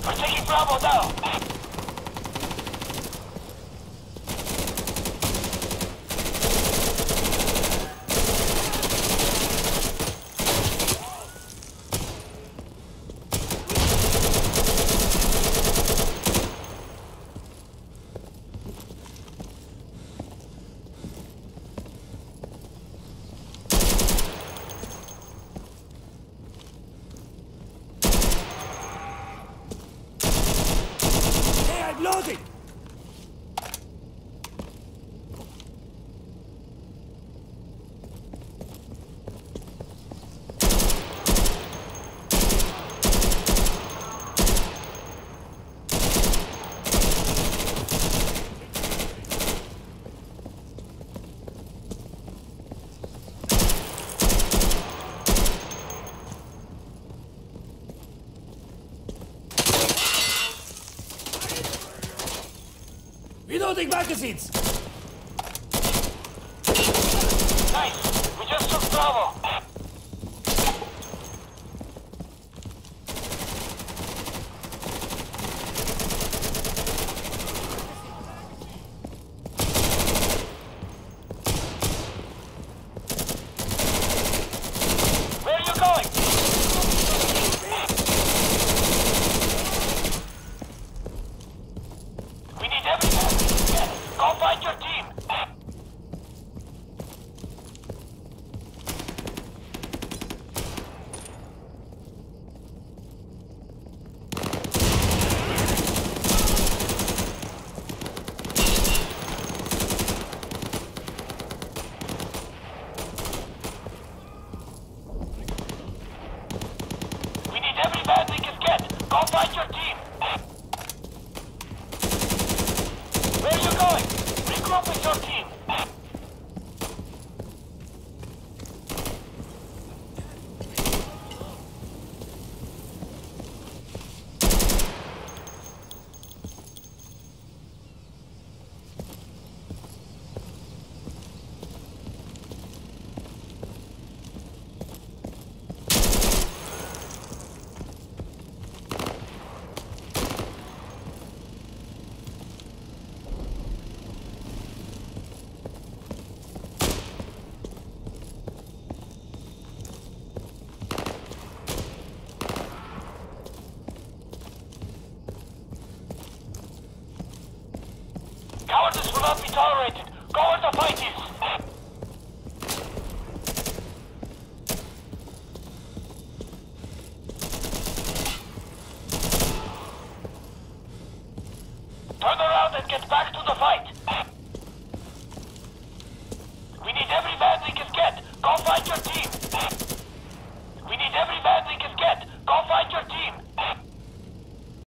We're taking Bravo down. Loading! Reloading magazines! Nice! We just took Bravo! Where are you going? We need everything! Go find your team! We need every man we can get! Go find your team! Where are you going? Regroup with your team! Cowardice will not be tolerated! Go where the fight is!